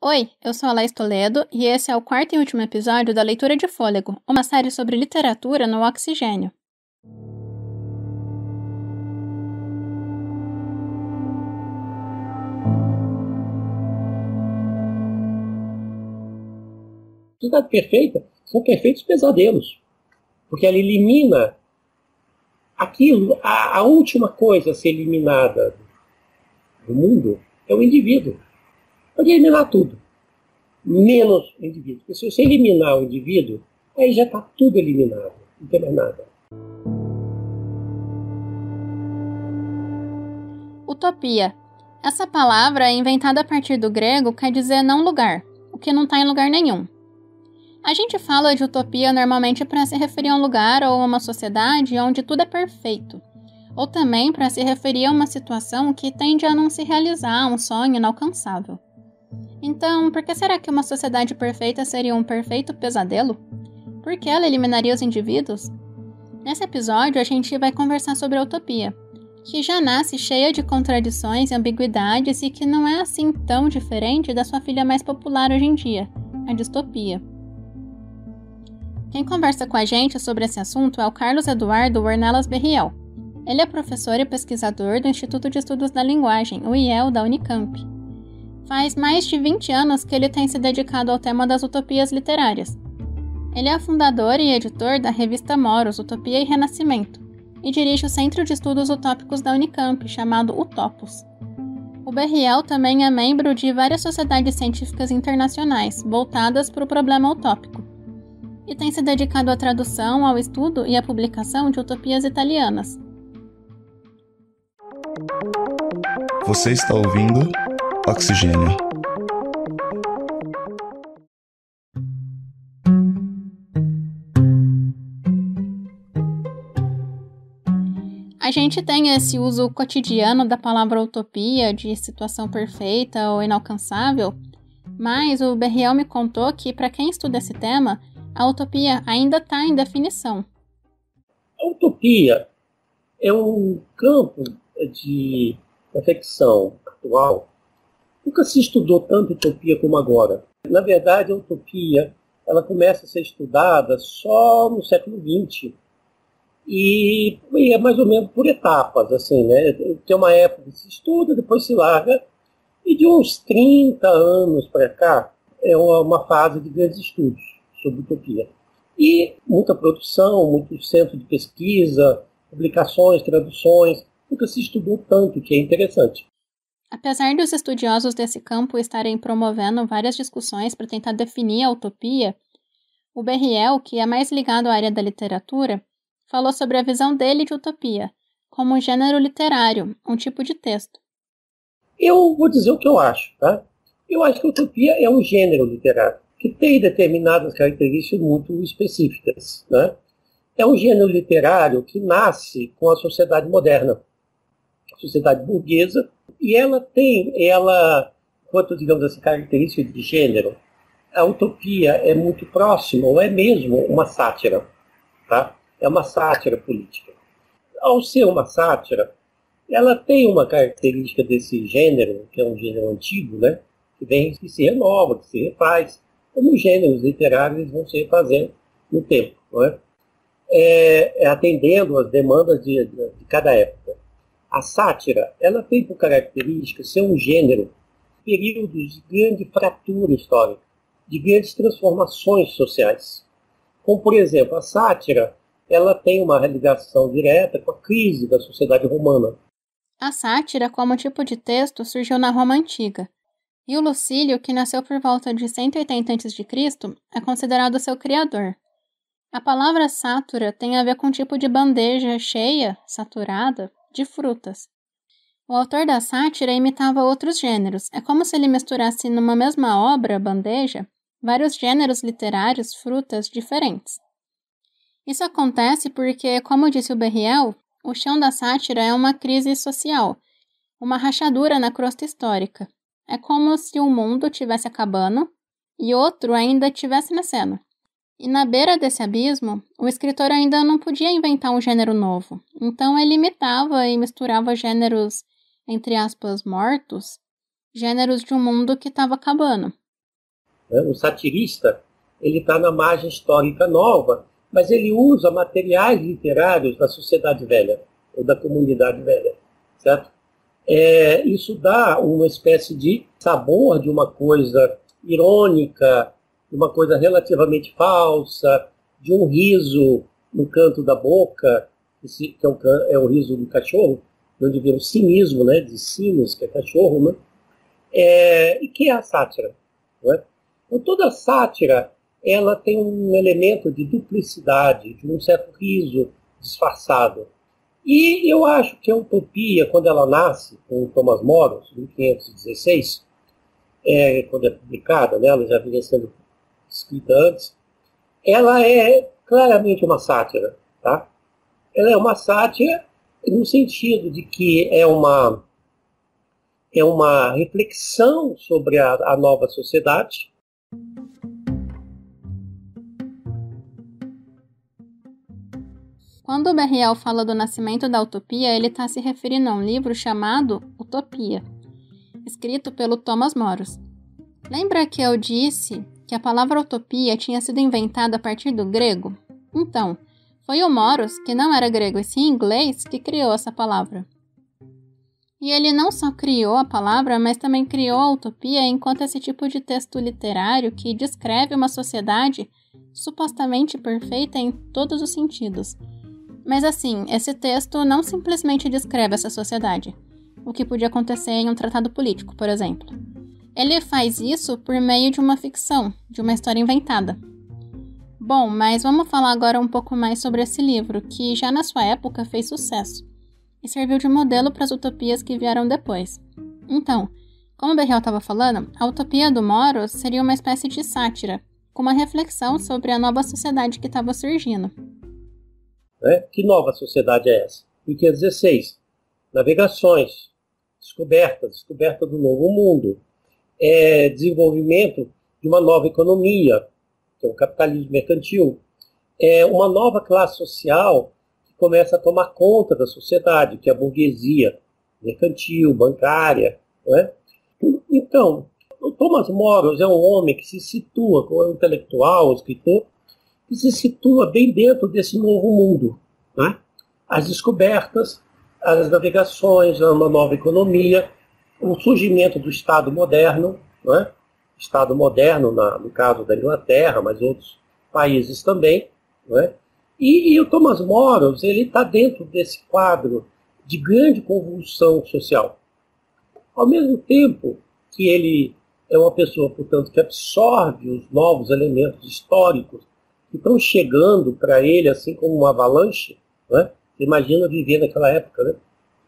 Oi, eu sou a Laís Toledo e esse é o quarto e último episódio da Leitura de Fôlego, uma série sobre literatura no oxigênio. Sociedade perfeita são perfeitos pesadelos, porque ela elimina aquilo, a última coisa a ser eliminada do mundo é o indivíduo. Pode eliminar tudo, menos o indivíduo. Porque se você eliminar o indivíduo, aí já está tudo eliminado, não tem mais nada. Utopia. Essa palavra, inventada a partir do grego, quer dizer não lugar, o que não está em lugar nenhum. A gente fala de utopia normalmente para se referir a um lugar ou a uma sociedade onde tudo é perfeito, ou também para se referir a uma situação que tende a não se realizar, um sonho inalcançável. Então, por que será que uma sociedade perfeita seria um perfeito pesadelo? Por que ela eliminaria os indivíduos? Nesse episódio, a gente vai conversar sobre a utopia, que já nasce cheia de contradições e ambiguidades e que não é assim tão diferente da sua filha mais popular hoje em dia, a distopia. Quem conversa com a gente sobre esse assunto é o Carlos Eduardo Ornelas Berriel. Ele é professor e pesquisador do Instituto de Estudos da Linguagem, o IEL, da Unicamp. Faz mais de 20 anos que ele tem se dedicado ao tema das utopias literárias. Ele é fundador e editor da revista Moros, Utopia e Renascimento, e dirige o Centro de Estudos Utópicos da Unicamp, chamado Utopos. O Berriel também é membro de várias sociedades científicas internacionais, voltadas para o problema utópico, e tem se dedicado à tradução, ao estudo e à publicação de utopias italianas. Você está ouvindo Oxigênio. A gente tem esse uso cotidiano da palavra utopia, de situação perfeita ou inalcançável, mas o Berriel me contou que, para quem estuda esse tema, a utopia ainda está em definição. A utopia é um campo de reflexão atual. Nunca se estudou tanto utopia como agora. Na verdade, a utopia ela começa a ser estudada só no século XX. E é mais ou menos por etapas, assim, né? Tem uma época que se estuda, depois se larga, e de uns 30 anos para cá é uma fase de grandes estudos sobre utopia. E muita produção, muito centro de pesquisa, publicações, traduções, nunca se estudou tanto, que é interessante. Apesar dos estudiosos desse campo estarem promovendo várias discussões para tentar definir a utopia, o Berriel, que é mais ligado à área da literatura, falou sobre a visão dele de utopia, como um gênero literário, um tipo de texto. Eu vou dizer o que eu acho, tá? Eu acho que a utopia é um gênero literário, que tem determinadas características muito específicas, né? É um gênero literário que nasce com a sociedade moderna, a sociedade burguesa, e quanto, digamos assim, característica de gênero, a utopia é muito próxima, ou é mesmo uma sátira, tá? É uma sátira política. Ao ser uma sátira, ela tem uma característica desse gênero, que é um gênero antigo, né? Que se renova, que se refaz, como os gêneros literários eles vão se refazendo no tempo, não é? Atendendo às demandas de cada época. A sátira, ela tem por característica ser um gênero de períodos de grande fratura histórica, de grandes transformações sociais. Como, por exemplo, a sátira, ela tem uma ligação direta com a crise da sociedade romana. A sátira, como tipo de texto, surgiu na Roma Antiga, e o Lucílio, que nasceu por volta de 180 a.C., é considerado seu criador. A palavra sátura tem a ver com um tipo de bandeja cheia, saturada, de frutas. O autor da sátira imitava outros gêneros. É como se ele misturasse numa mesma obra, bandeja, vários gêneros literários, frutas diferentes. Isso acontece porque, como disse o Berriel, o chão da sátira é uma crise social, uma rachadura na crosta histórica. É como se um mundo estivesse acabando e outro ainda estivesse nascendo. E na beira desse abismo, o escritor ainda não podia inventar um gênero novo. Então ele imitava e misturava gêneros, entre aspas, mortos, gêneros de um mundo que estava acabando. né? O satirista, ele está na margem histórica nova, mas ele usa materiais literários da sociedade velha, ou da comunidade velha, certo? Isso dá uma espécie de sabor de uma coisa irônica, de uma coisa relativamente falsa, de um riso no canto da boca, que é o riso do cachorro, onde vem o cinismo, né, de sinos, que é cachorro, né? E que é a sátira, não é? Então, toda sátira, ela tem um elemento de duplicidade, de um certo riso disfarçado. E eu acho que a utopia, quando ela nasce, com o Thomas More, em 1516, quando é publicada, né, ela já vinha sendo escrita antes, ela é claramente uma sátira, tá? Ela é uma sátira no sentido de que é uma reflexão sobre a nova sociedade. Quando o Berriel fala do nascimento da utopia, ele está se referindo a um livro chamado Utopia, escrito pelo Thomas More. Lembra que eu disse que a palavra utopia tinha sido inventada a partir do grego? Então, foi o Moros, que não era grego e sim inglês, que criou essa palavra. E ele não só criou a palavra, mas também criou a utopia enquanto esse tipo de texto literário que descreve uma sociedade supostamente perfeita em todos os sentidos. Mas assim, esse texto não simplesmente descreve essa sociedade, o que podia acontecer em um tratado político, por exemplo. Ele faz isso por meio de uma ficção, de uma história inventada. Bom, mas vamos falar agora um pouco mais sobre esse livro, que já na sua época fez sucesso, e serviu de modelo para as utopias que vieram depois. Então, como o Berriel estava falando, a utopia do Moros seria uma espécie de sátira, com uma reflexão sobre a nova sociedade que estava surgindo. Que nova sociedade é essa? Em 1516, navegações, descoberta do novo mundo, desenvolvimento de uma nova economia, que é o capitalismo mercantil, uma nova classe social que começa a tomar conta da sociedade, que é a burguesia mercantil, bancária. Não é? Então, o Thomas More é um homem que se situa, como intelectual, escritor, que se situa bem dentro desse novo mundo. Né? As descobertas, as navegações, uma nova economia, o surgimento do Estado moderno, né? Estado moderno, no caso da Inglaterra, mas outros países também. Né? E o Thomas More, ele está dentro desse quadro de grande convulsão social. Ao mesmo tempo que ele é uma pessoa, portanto, que absorve os novos elementos históricos que estão chegando para ele, assim como uma avalanche, né? Imagina viver naquela época, né?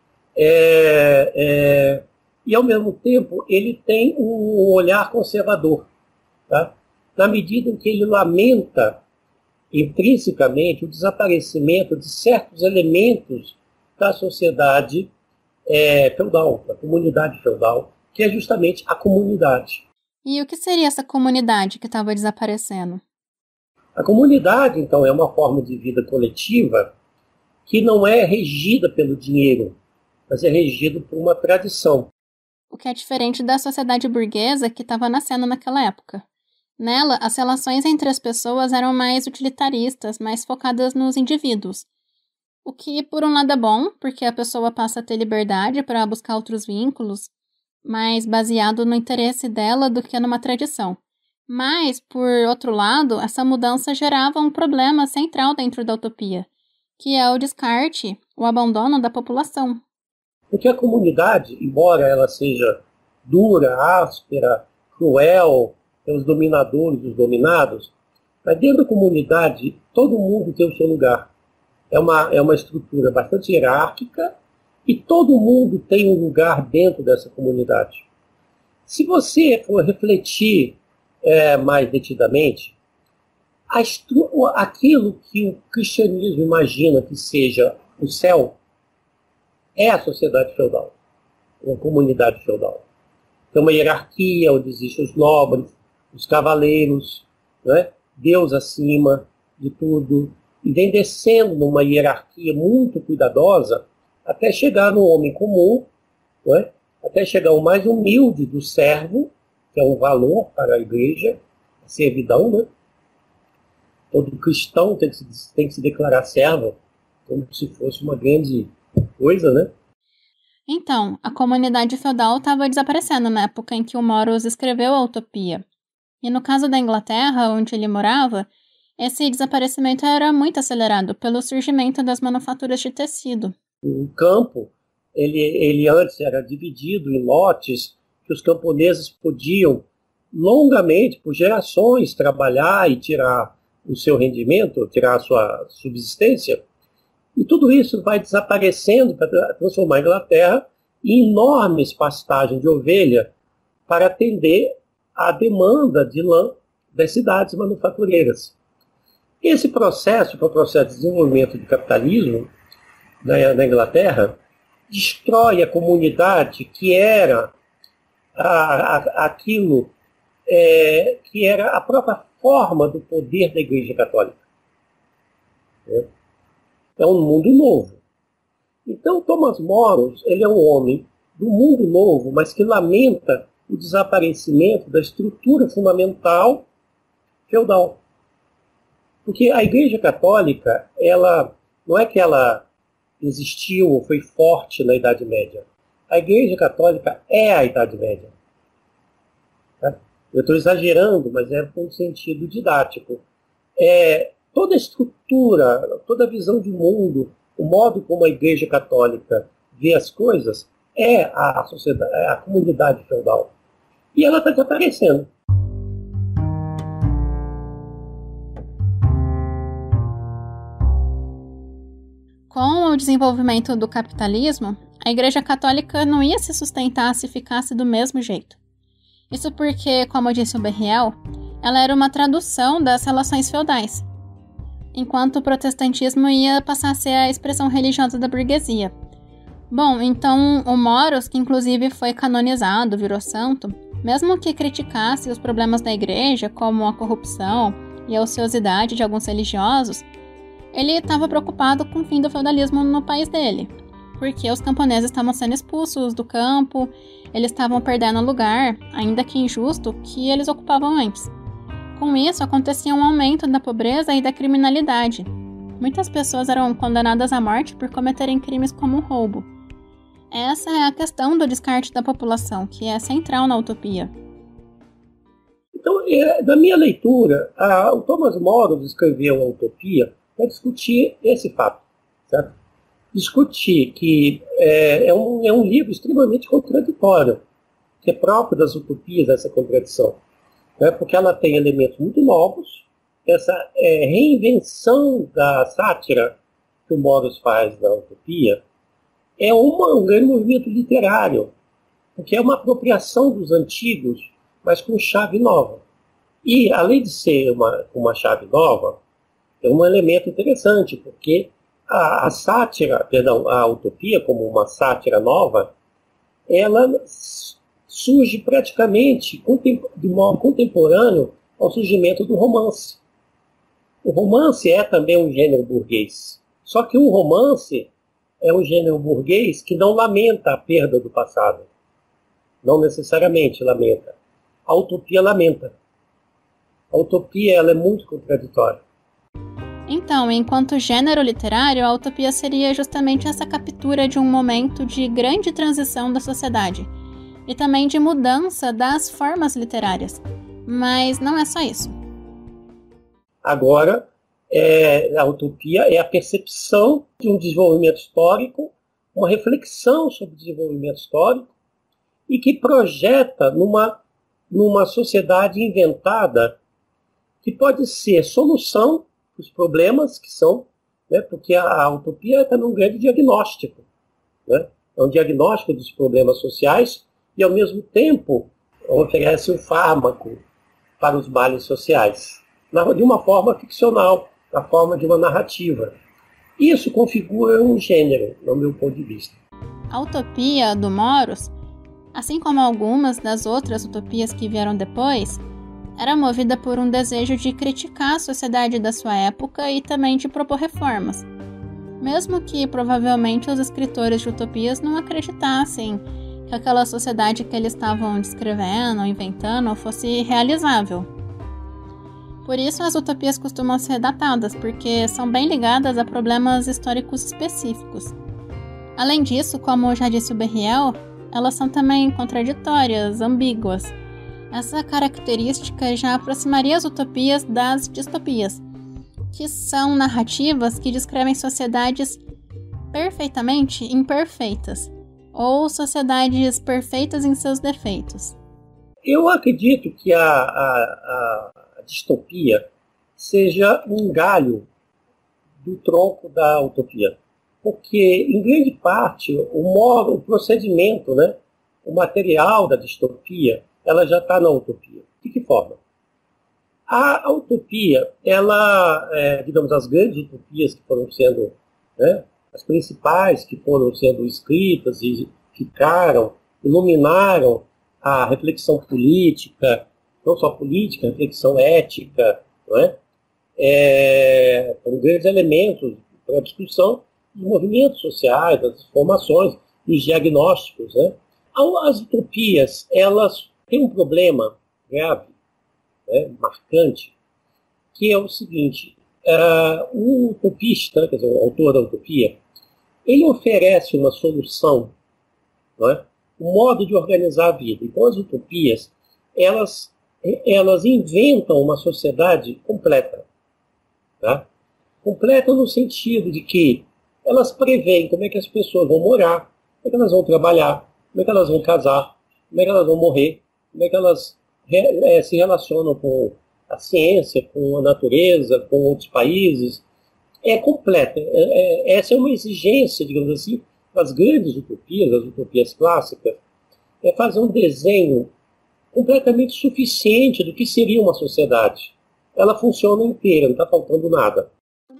E, ao mesmo tempo, ele tem um olhar conservador, tá? Na medida em que ele lamenta, intrinsecamente, o desaparecimento de certos elementos da sociedade feudal, da comunidade feudal, que é justamente a comunidade. E o que seria essa comunidade que estava desaparecendo? A comunidade, então, é uma forma de vida coletiva que não é regida pelo dinheiro, mas é regida por uma tradição. O que é diferente da sociedade burguesa que estava nascendo naquela época. Nela, as relações entre as pessoas eram mais utilitaristas, mais focadas nos indivíduos. O que, por um lado, é bom, porque a pessoa passa a ter liberdade para buscar outros vínculos, mais baseado no interesse dela do que numa tradição. Mas, por outro lado, essa mudança gerava um problema central dentro da utopia, que é o descarte, o abandono da população. Porque a comunidade, embora ela seja dura, áspera, cruel, tem os dominadores e os dominados, mas dentro da comunidade todo mundo tem o seu lugar. É uma estrutura bastante hierárquica e todo mundo tem um lugar dentro dessa comunidade. Se você for refletir mais detidamente, aquilo que o cristianismo imagina que seja o céu é a sociedade feudal, uma comunidade feudal. Tem uma hierarquia onde existem os nobres, os cavaleiros, né? Deus acima de tudo, e vem descendo numa hierarquia muito cuidadosa até chegar no homem comum, né? Até chegar ao mais humilde do servo, que é um valor para a igreja, servidão, né? Todo cristão tem que se declarar servo, como se fosse uma grande coisa, né? Então, a comunidade feudal estava desaparecendo na época em que o Morus escreveu a Utopia. E no caso da Inglaterra, onde ele morava, esse desaparecimento era muito acelerado pelo surgimento das manufaturas de tecido. O campo, ele antes era dividido em lotes que os camponeses podiam longamente, por gerações, trabalhar e tirar o seu rendimento, tirar a sua subsistência. E tudo isso vai desaparecendo para transformar a Inglaterra em enormes pastagens de ovelha para atender à demanda de lã das cidades manufatureiras. Esse processo, que é o processo de desenvolvimento do capitalismo na Inglaterra, destrói a comunidade que era aquilo que era a própria forma do poder da Igreja Católica. É um mundo novo. Então, Thomas Morus, ele é um homem do mundo novo, mas que lamenta o desaparecimento da estrutura fundamental feudal. Porque a Igreja Católica, ela não é que ela existiu ou foi forte na Idade Média. A Igreja Católica é a Idade Média. Tá? Eu estou exagerando, mas é com um sentido didático. Toda a estrutura, toda a visão de mundo, o modo como a Igreja Católica vê as coisas, é a sociedade, é a comunidade feudal. E ela está desaparecendo. Com o desenvolvimento do capitalismo, a Igreja Católica não ia se sustentar se ficasse do mesmo jeito. Isso porque, como disse o Berriel, ela era uma tradução das relações feudais, enquanto o protestantismo ia passar a ser a expressão religiosa da burguesia. Bom, então o Morus, que inclusive foi canonizado, virou santo, mesmo que criticasse os problemas da igreja, como a corrupção e a ociosidade de alguns religiosos, ele estava preocupado com o fim do feudalismo no país dele, porque os camponeses estavam sendo expulsos do campo, eles estavam perdendo o lugar, ainda que injusto, que eles ocupavam antes. Com isso, acontecia um aumento da pobreza e da criminalidade. Muitas pessoas eram condenadas à morte por cometerem crimes como roubo. Essa é a questão do descarte da população, que é central na utopia. Então, da minha leitura, o Thomas Morus escreveu a Utopia para discutir esse fato, certo? Discutir que é um livro extremamente contraditório, que é próprio das utopias, essa contradição. Porque ela tem elementos muito novos, essa reinvenção da sátira que o Morus faz na Utopia é um grande movimento literário, porque é uma apropriação dos antigos, mas com chave nova. E, além de ser uma chave nova, é um elemento interessante, porque a Utopia, como uma sátira nova, ela surge praticamente de modo contemporâneo ao surgimento do romance. O romance é também um gênero burguês. Só que o romance é um gênero burguês que não lamenta a perda do passado. Não necessariamente lamenta. A utopia lamenta. A utopia ela é muito contraditória. Então, enquanto gênero literário, a utopia seria justamente essa captura de um momento de grande transição da sociedade e também de mudança das formas literárias. Mas não é só isso. Agora, a utopia é a percepção de um desenvolvimento histórico, uma reflexão sobre o desenvolvimento histórico e que projeta numa sociedade inventada que pode ser solução para os problemas que são, porque a utopia é também um grande diagnóstico. É um diagnóstico dos problemas sociais e, ao mesmo tempo, oferece um fármaco para os males sociais, de uma forma ficcional, na forma de uma narrativa. Isso configura um gênero, no meu ponto de vista. A utopia do Morus, assim como algumas das outras utopias que vieram depois, era movida por um desejo de criticar a sociedade da sua época e também de propor reformas. Mesmo que, provavelmente, os escritores de utopias não acreditassem que aquela sociedade que eles estavam descrevendo, inventando, fosse realizável. Por isso as utopias costumam ser datadas, porque são bem ligadas a problemas históricos específicos. Além disso, como já disse o Berriel, elas são também contraditórias, ambíguas. Essa característica já aproximaria as utopias das distopias, que são narrativas que descrevem sociedades perfeitamente imperfeitas, ou sociedades perfeitas em seus defeitos. Eu acredito que a distopia seja um galho do tronco da utopia, porque, em grande parte, o procedimento, né, o material da distopia, ela já está na utopia. De que forma? A utopia, ela, digamos, as grandes utopias que foram sendo, né, as principais que foram sendo escritas e ficaram, iluminaram a reflexão política, não só política, reflexão ética, não é? Foram grandes elementos para a discussão dos movimentos sociais, das formações, dos diagnósticos, né? As utopias, elas têm um problema grave, né, marcante, que é o seguinte: o utopista, quer dizer, o autor da utopia, ele oferece uma solução, não é? Um modo de organizar a vida. Então, as utopias, elas inventam uma sociedade completa. Tá? Completa no sentido de que elas preveem como é que as pessoas vão morar, como é que elas vão trabalhar, como é que elas vão casar, como é que elas vão morrer, como é que elas se relacionam com a ciência, com a natureza, com outros países. É completa. Essa é uma exigência, digamos assim, das grandes utopias, das utopias clássicas, é fazer um desenho completamente suficiente do que seria uma sociedade. Ela funciona inteira, não está faltando nada.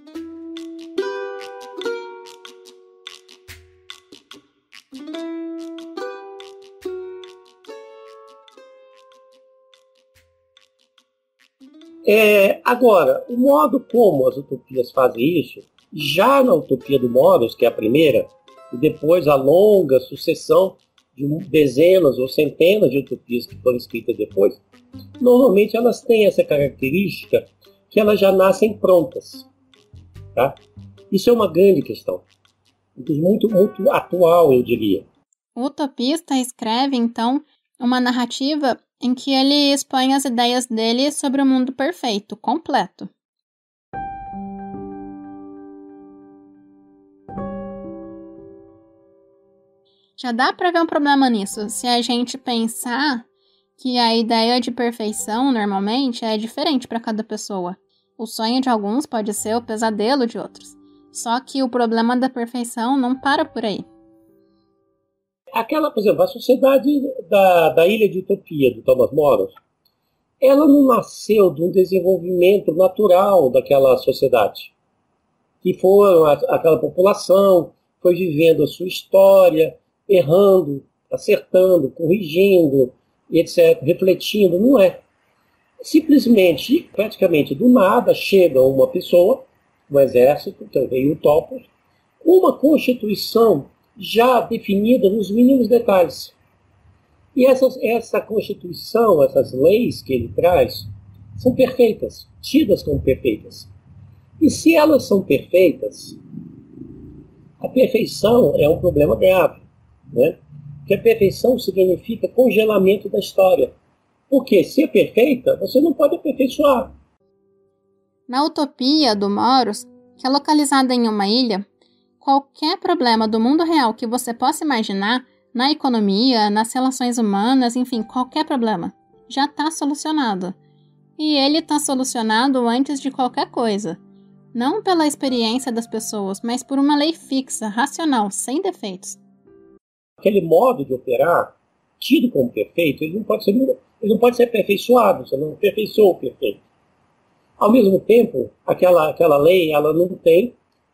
Agora, o modo como as utopias fazem isso, já na utopia do Moros, que é a primeira, e depois a longa sucessão de dezenas ou centenas de utopias que foram escritas depois, normalmente elas têm essa característica que elas já nascem prontas. Tá? Isso é uma grande questão, muito, muito atual, eu diria. O utopista escreve, então, uma narrativa em que ele expõe as ideias dele sobre o mundo perfeito, completo. Já dá para ver um problema nisso, se a gente pensar que a ideia de perfeição, normalmente, é diferente para cada pessoa. O sonho de alguns pode ser o pesadelo de outros. Só que o problema da perfeição não para por aí. Por exemplo, a Sociedade da Ilha de Utopia, do Thomas Moros, ela não nasceu de um desenvolvimento natural daquela sociedade. Que foram aquela população, foi vivendo a sua história, errando, acertando, corrigindo, etc., refletindo. Não é. Simplesmente, praticamente do nada, chega uma pessoa, um exército, também o Topos, com uma constituição já definida nos mínimos detalhes. E essa Constituição, essas leis que ele traz, são perfeitas, tidas como perfeitas. E se elas são perfeitas, a perfeição é um problema grave, né? Porque a perfeição significa congelamento da história. Porque se é perfeita, você não pode aperfeiçoar. Na utopia do Moros, que é localizada em uma ilha, qualquer problema do mundo real que você possa imaginar, na economia, nas relações humanas, enfim, qualquer problema, já está solucionado. E ele está solucionado antes de qualquer coisa. Não pela experiência das pessoas, mas por uma lei fixa, racional, sem defeitos. Aquele modo de operar, tido como perfeito, ele não pode ser aperfeiçoado, você não aperfeiçoou o perfeito. Ao mesmo tempo, aquela lei ela não tem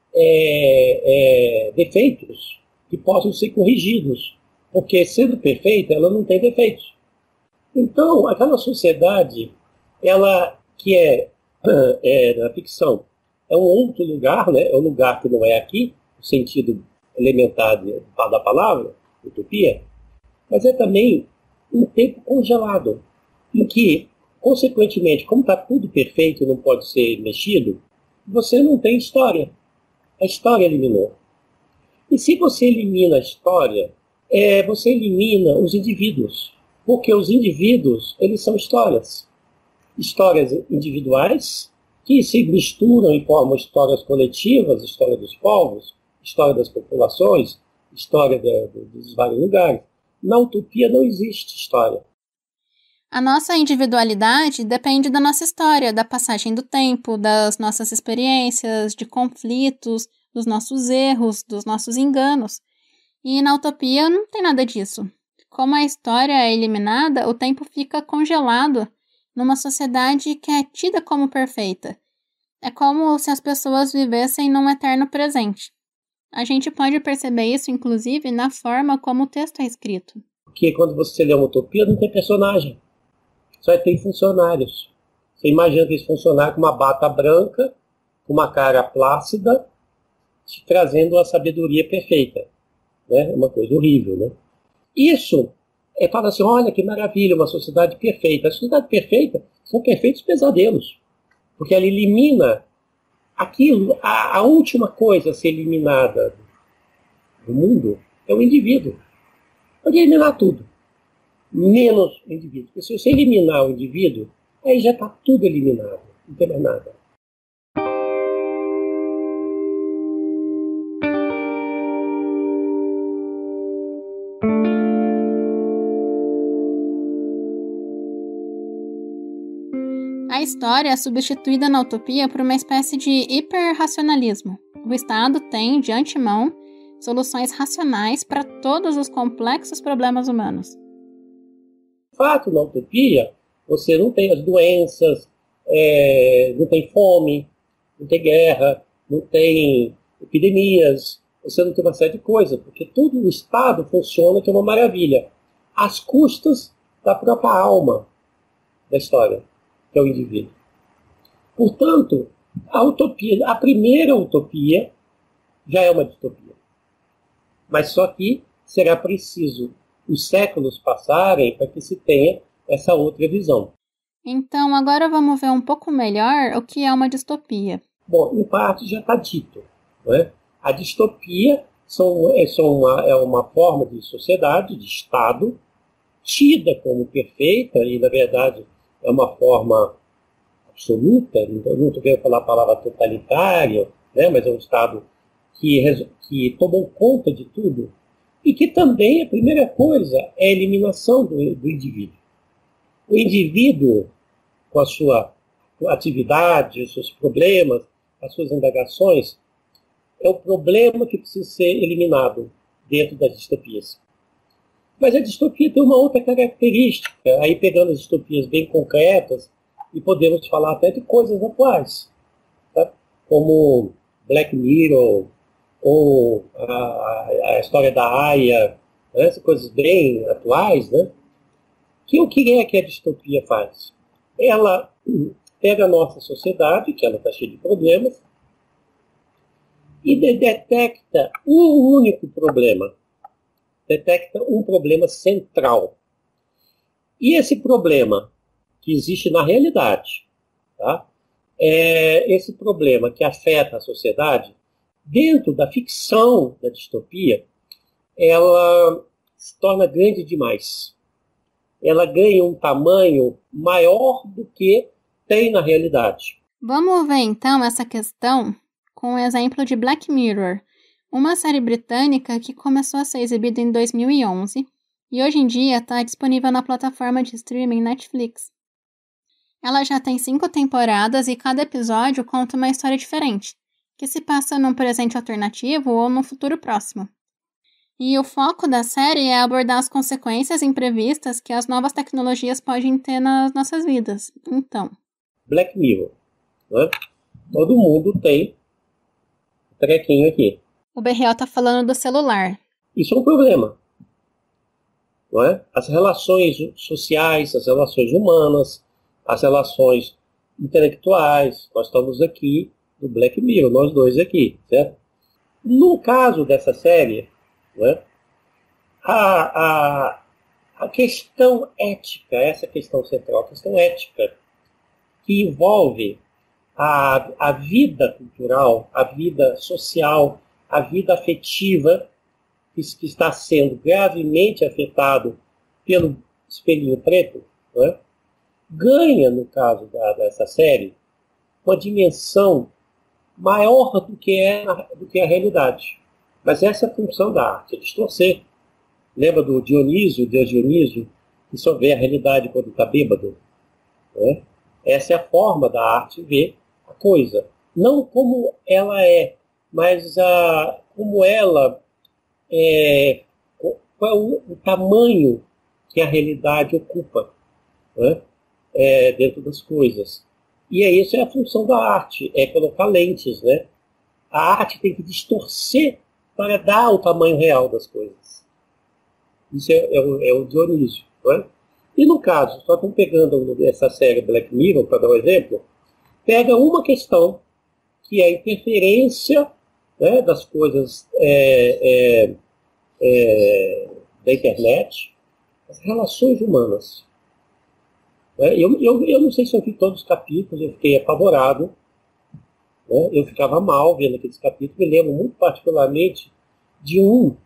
defeitos que possam ser corrigidos, porque sendo perfeita, ela não tem defeitos. Então, aquela sociedade, ela que na ficção, é um outro lugar, né? É um lugar que não é aqui, no sentido elementar da palavra, utopia, mas é também um tempo congelado, em que Consequentemente, como está tudo perfeito e não pode ser mexido, você não tem história. A história eliminou. E se você elimina a história, você elimina os indivíduos. Porque os indivíduos, eles são histórias. Histórias individuais, que se misturam e formam histórias coletivas, história dos povos, história das populações, história dos vários lugares. Na utopia não existe história. A nossa individualidade depende da nossa história, da passagem do tempo, das nossas experiências, de conflitos, dos nossos erros, dos nossos enganos. E na utopia não tem nada disso. Como a história é eliminada, o tempo fica congelado numa sociedade que é tida como perfeita. É como se as pessoas vivessem num eterno presente. A gente pode perceber isso, inclusive, na forma como o texto é escrito. Porque quando você lê uma utopia, não tem personagem. Só tem funcionários. Você imagina aqueles funcionários com uma bata branca, com uma cara plácida, te trazendo a sabedoria perfeita. Né? É uma coisa horrível, né? Isso fala assim, olha que maravilha, uma sociedade perfeita. A sociedade perfeita são perfeitos pesadelos. Porque ela elimina aquilo, a última coisa a ser eliminada do mundo é o indivíduo. Pode eliminar tudo, menos o indivíduo. Porque se você eliminar o indivíduo, aí já está tudo eliminado, não tem mais nada. A história é substituída na utopia por uma espécie de hiperracionalismo. O Estado tem, de antemão, soluções racionais para todos os complexos problemas humanos. De fato, na utopia, você não tem as doenças, não tem fome, não tem guerra, não tem epidemias, você não tem uma série de coisas, porque todo o Estado funciona que é uma maravilha, às custas da própria alma da história, que é o indivíduo. Portanto, a primeira utopia já é uma distopia. Mas só que será preciso os séculos passarem para que se tenha essa outra visão. Então, agora vamos ver um pouco melhor o que é uma distopia. Bom, em parte já está dito. Não é? A distopia é uma forma de sociedade, de Estado, tida como perfeita, e na verdade é uma forma absoluta, não estou querendo falar a palavra totalitária, né, mas é um Estado que tomou conta de tudo, e que também a primeira coisa é a eliminação do indivíduo. O indivíduo, com a sua atividade, os seus problemas, as suas indagações, é o problema que precisa ser eliminado dentro das distopias. Mas a distopia tem uma outra característica, aí pegando as distopias bem concretas, e podemos falar até de coisas atuais, tá? Como Black Mirror, ou a história da Aya, né? Essas coisas bem atuais, né? Que o que é que a distopia faz? Ela pega a nossa sociedade, que ela está cheia de problemas, e detecta um único problema. Detecta um problema central. E esse problema que existe na realidade, tá? Esse problema que afeta a sociedade, dentro da ficção da distopia, ela se torna grande demais. Ela ganha um tamanho maior do que tem na realidade. Vamos ver então essa questão com o exemplo de Black Mirror, uma série britânica que começou a ser exibida em 2011 e hoje em dia está disponível na plataforma de streaming Netflix. Ela já tem 5 temporadas e cada episódio conta uma história diferente, que se passa num presente alternativo ou num futuro próximo. E o foco da série é abordar as consequências imprevistas que as novas tecnologias podem ter nas nossas vidas. Então, Black Mirror, né? Todo mundo tem um trequinho aqui. O BRL tá falando do celular. Isso é um problema. Não é? As relações sociais, as relações humanas, as relações intelectuais. Nós estamos aqui no Black Mirror, nós dois aqui, certo? No caso dessa série, né, a questão ética, essa questão central, a questão ética que envolve a vida cultural, a vida social, a vida afetiva, que está sendo gravemente afetado pelo espelhinho preto, né? Ganha, no caso dessa série, uma dimensão maior do que a realidade. Mas essa é a função da arte, é distorcer. Lembra do Dionísio, Deus Dionísio, que só vê a realidade quando está bêbado? Né? Essa é a forma da arte ver a coisa. Não como ela é, mas como ela qual é o tamanho que a realidade ocupa, né? Dentro das coisas. E isso é a função da arte, é colocar lentes, né? A arte tem que distorcer para dar o tamanho real das coisas. Isso é o Dionísio, né? E no caso, só estão pegando essa série Black Mirror, para dar um exemplo, pega uma questão, que é a interferência, né, das coisas da internet, as relações humanas. Eu não sei se eu vi todos os capítulos, eu fiquei apavorado, né? Eu ficava mal vendo aqueles capítulos, me lembro muito particularmente de um.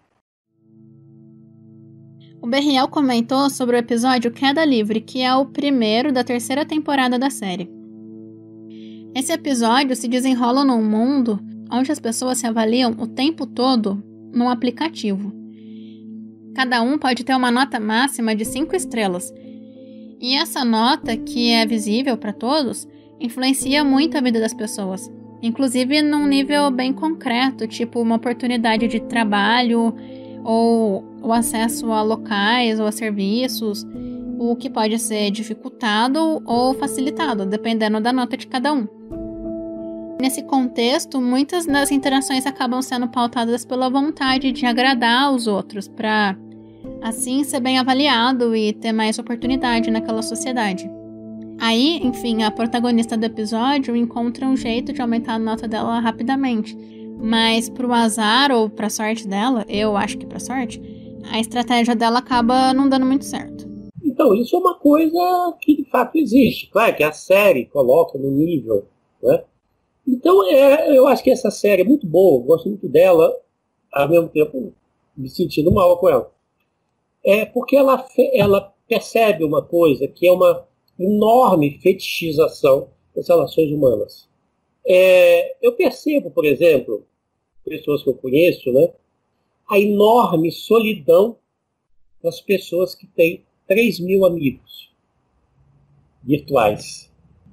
O Berriel comentou sobre o episódio Queda Livre, que é o primeiro da terceira temporada da série. Esse episódio se desenrola num mundo onde as pessoas se avaliam o tempo todo num aplicativo. Cada um pode ter uma nota máxima de 5 estrelas. E essa nota, que é visível para todos, influencia muito a vida das pessoas. Inclusive num nível bem concreto, tipo uma oportunidade de trabalho, ou o acesso a locais ou a serviços, o que pode ser dificultado ou facilitado, dependendo da nota de cada um. Nesse contexto, muitas das interações acabam sendo pautadas pela vontade de agradar aos outros, para assim ser bem avaliado e ter mais oportunidade naquela sociedade. Aí, enfim, a protagonista do episódio encontra um jeito de aumentar a nota dela rapidamente. Mas pro azar ou pra sorte dela, eu acho que pra sorte, a estratégia dela acaba não dando muito certo. Então, isso é uma coisa que de fato existe. Claro que a série coloca no nível, né? Então, eu acho que essa série é muito boa, gosto muito dela, ao mesmo tempo me sentindo mal com ela. Porque ela percebe uma coisa que é uma enorme fetichização das relações humanas. Eu percebo, por exemplo, pessoas que eu conheço, né, a enorme solidão das pessoas que têm 3.000 amigos virtuais.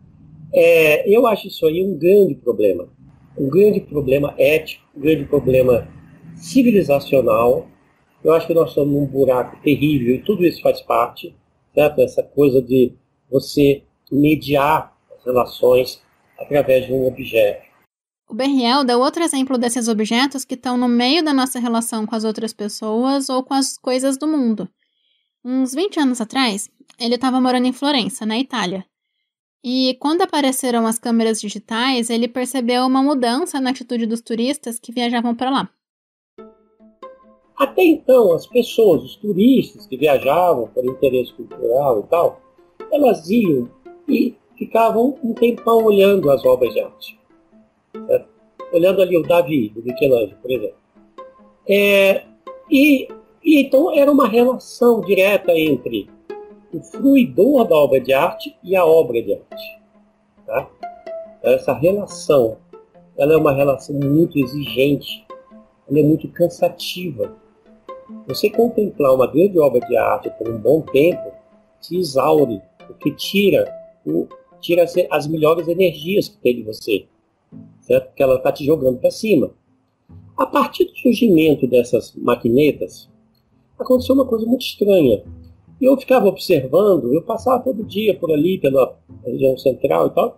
Eu acho isso aí um grande problema ético, um grande problema civilizacional. Eu acho que nós estamos num buraco terrível e tudo isso faz parte, certo? Essa coisa de você mediar as relações através de um objeto. O Berriel deu outro exemplo desses objetos que estão no meio da nossa relação com as outras pessoas ou com as coisas do mundo. Uns 20 anos atrás, ele estava morando em Florença, na Itália. E quando apareceram as câmeras digitais, ele percebeu uma mudança na atitude dos turistas que viajavam para lá. Até então, as pessoas, os turistas que viajavam por interesse cultural e tal, elas iam e ficavam um tempão olhando as obras de arte. Certo? Olhando ali o Davi, do Michelangelo, por exemplo. E então era uma relação direta entre o fruidor da obra de arte e a obra de arte. Tá? Essa relação, ela é uma relação muito exigente, ela é muito cansativa. Você contemplar uma grande obra de arte por um bom tempo te exaure, porque tira as melhores energias que tem de você, certo? Porque ela está te jogando para cima. A partir do surgimento dessas maquinetas, aconteceu uma coisa muito estranha. Eu ficava observando, eu passava todo dia por ali, pela região central e tal.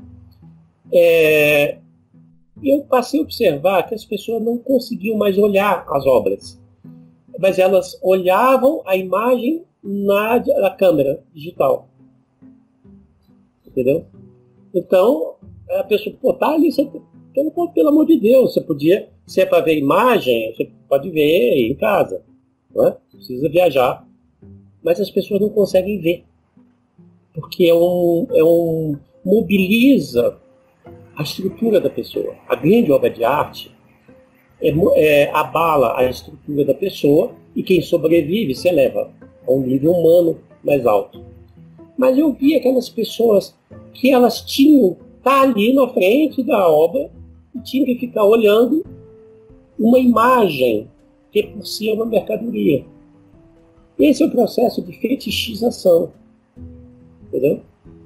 Eu passei a observar que as pessoas não conseguiam mais olhar as obras, mas elas olhavam a imagem na câmera digital. Entendeu? Então, a pessoa, tá ali, pelo amor de Deus, você podia, se é para ver imagem, você pode ver em casa, não é? Precisa viajar. Mas as pessoas não conseguem ver, porque é um mobiliza a estrutura da pessoa. A grande obra de arte abala a estrutura da pessoa e quem sobrevive se eleva a um nível humano mais alto. Mas eu vi aquelas pessoas que elas tinham que estar ali na frente da obra e tinham que ficar olhando uma imagem que por si é uma mercadoria. Esse é o processo de fetichização. Entendeu?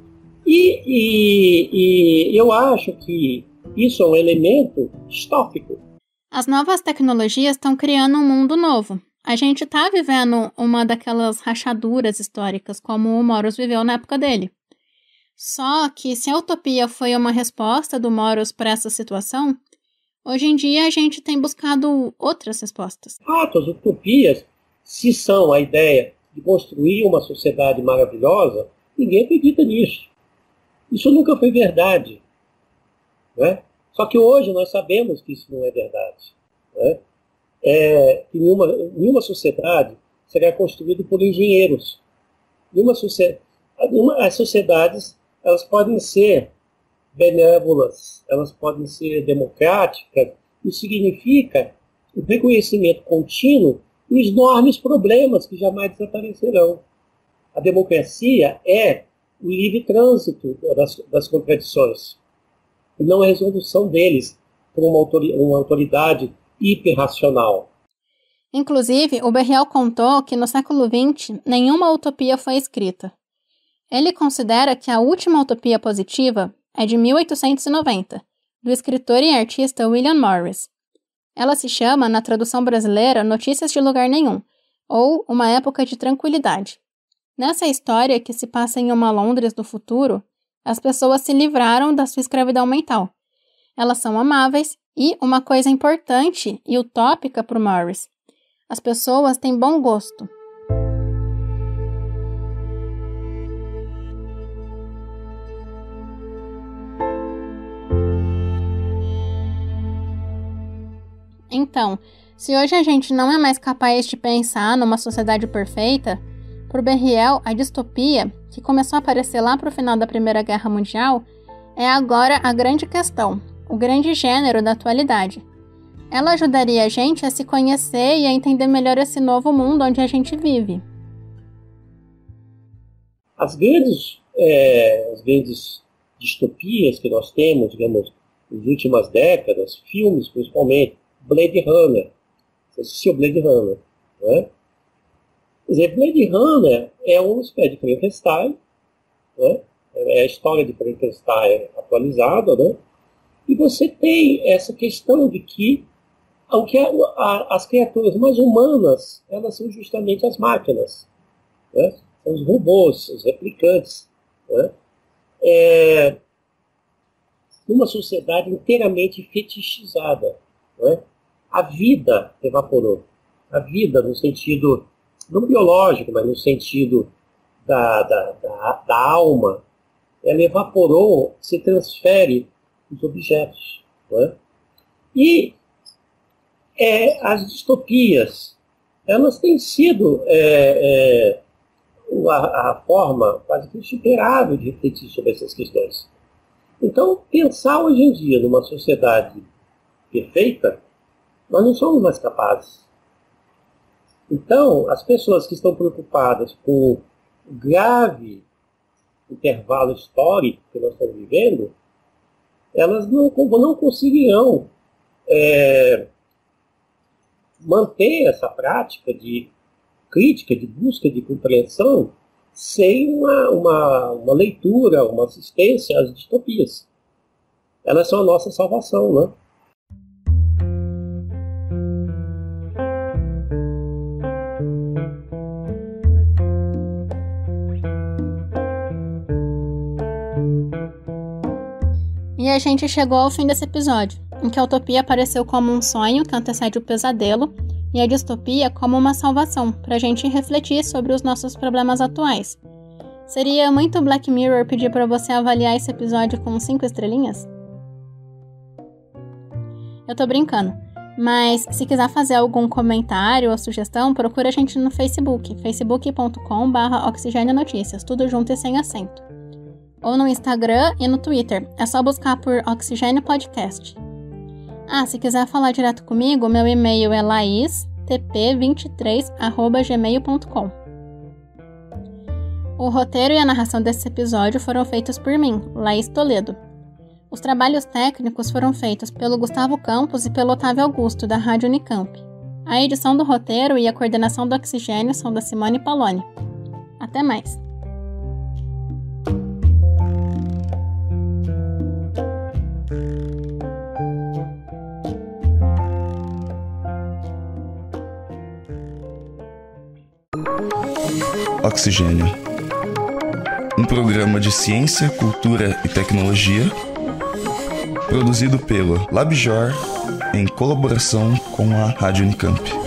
E eu acho que isso é um elemento distópico. As novas tecnologias estão criando um mundo novo. A gente está vivendo uma daquelas rachaduras históricas, como o Moros viveu na época dele. Só que se a utopia foi uma resposta do Moros para essa situação, hoje em dia a gente tem buscado outras respostas. As utopias, se são a ideia de construir uma sociedade maravilhosa, ninguém acredita nisso. Isso nunca foi verdade. Né? Só que hoje nós sabemos que isso não é verdade. Né? Que nenhuma sociedade será construída por engenheiros. As sociedades elas podem ser benévolas, elas podem ser democráticas. Isso significa o reconhecimento contínuo dos enormes problemas que jamais desaparecerão. A democracia é o livre trânsito das contradições, e não a resolução deles por uma autoridade hiperracional. Inclusive, o Berriel contou que no século XX nenhuma utopia foi escrita. Ele considera que a última utopia positiva é de 1890, do escritor e artista William Morris. Ela se chama, na tradução brasileira, Notícias de Lugar Nenhum, ou Uma Época de Tranquilidade. Nessa história, que se passa em uma Londres do futuro, as pessoas se livraram da sua escravidão mental. Elas são amáveis e, uma coisa importante e utópica para o Morris, as pessoas têm bom gosto. Então, se hoje a gente não é mais capaz de pensar numa sociedade perfeita, para o Berriel, a distopia, que começou a aparecer lá para o final da Primeira Guerra Mundial, é agora a grande questão, o grande gênero da atualidade. Ela ajudaria a gente a se conhecer e a entender melhor esse novo mundo onde a gente vive. As grandes distopias que nós temos, digamos, nas últimas décadas, filmes principalmente, Blade Runner. Você assistiu Blade Runner, né? Quer dizer, Blade Runner é uma espécie de Frankenstein, né? É a história de Frankenstein atualizada, né? E você tem essa questão de que as criaturas mais humanas, elas são justamente as máquinas, né? São os robôs, os replicantes, né? Uma sociedade inteiramente fetichizada, né? A vida evaporou. A vida no sentido, não biológico, mas no sentido da alma, ela evaporou, se transfere os objetos. Né? E as distopias, elas têm sido a forma quase que insuperável de refletir sobre essas questões. Então, pensar hoje em dia numa sociedade perfeita, nós não somos mais capazes. Então, as pessoas que estão preocupadas com o grave intervalo histórico que nós estamos vivendo, elas não conseguirão manter essa prática de crítica, de busca de compreensão, sem uma leitura, uma assistência às distopias. Elas são a nossa salvação, né? E a gente chegou ao fim desse episódio, em que a utopia apareceu como um sonho que antecede o pesadelo e a distopia como uma salvação, pra gente refletir sobre os nossos problemas atuais. Seria muito Black Mirror pedir pra você avaliar esse episódio com 5 estrelinhas? Eu tô brincando, mas se quiser fazer algum comentário ou sugestão, procura a gente no Facebook, facebook.com/oxigênio notícias, tudo junto e sem acento. ou no Instagram e no Twitter. É só buscar por Oxigênio Podcast. Se quiser falar direto comigo, meu e-mail é laistp23@gmail.com. O roteiro e a narração desse episódio foram feitos por mim, Laís Toledo. Os trabalhos técnicos foram feitos pelo Gustavo Campos e pelo Otávio Augusto, da Rádio Unicamp. A edição do roteiro e a coordenação do Oxigênio são da Simone Paloni. Até mais! Oxigênio. Um programa de ciência, cultura e tecnologia produzido pelo LabJOR em colaboração com a Rádio Unicamp.